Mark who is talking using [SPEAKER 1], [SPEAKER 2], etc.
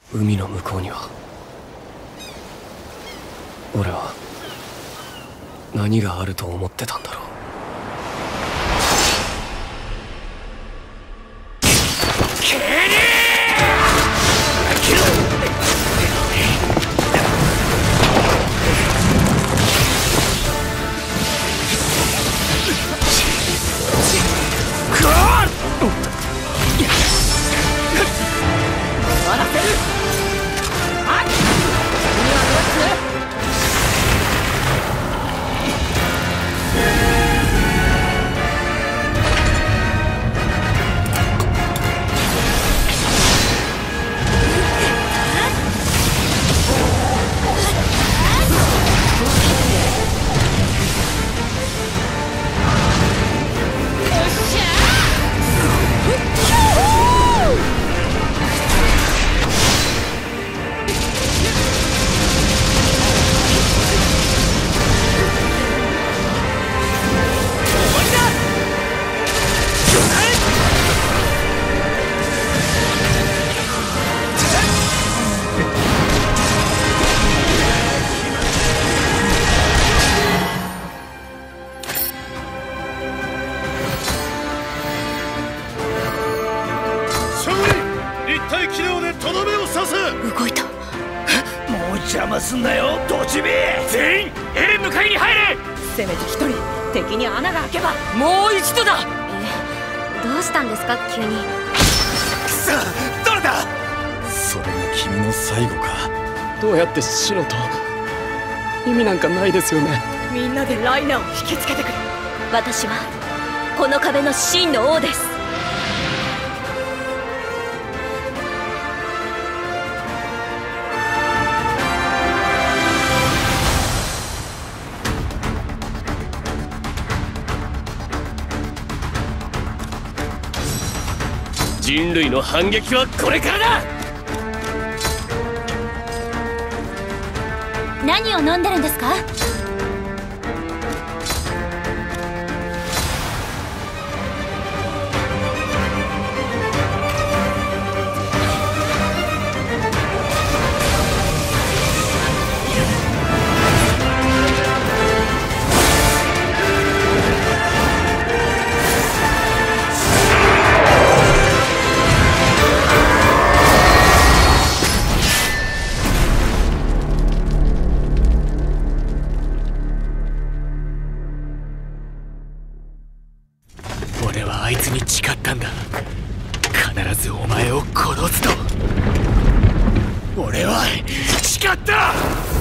[SPEAKER 1] 海の向こうには俺は何があると思ってたんだろう。
[SPEAKER 2] 動いた。
[SPEAKER 3] もう邪魔すんなよ、ドチビ。全員エレンの陰に入れ。
[SPEAKER 2] せめて一人敵に穴が開けば。
[SPEAKER 4] もう一度だ。
[SPEAKER 5] どうしたんですか急に。
[SPEAKER 3] くそ、どれだ。
[SPEAKER 6] それが君の最後か。
[SPEAKER 1] どうやって死のと意味なんかないですよね。
[SPEAKER 2] みんなでライナーを引きつけてくれ。
[SPEAKER 5] 私はこの壁の真の王です。
[SPEAKER 4] 人類の反撃はこれからだ。
[SPEAKER 5] 何を飲んでるんですか？
[SPEAKER 4] 俺はあいつに誓ったんだ。必ずお前を殺すと。俺は誓った。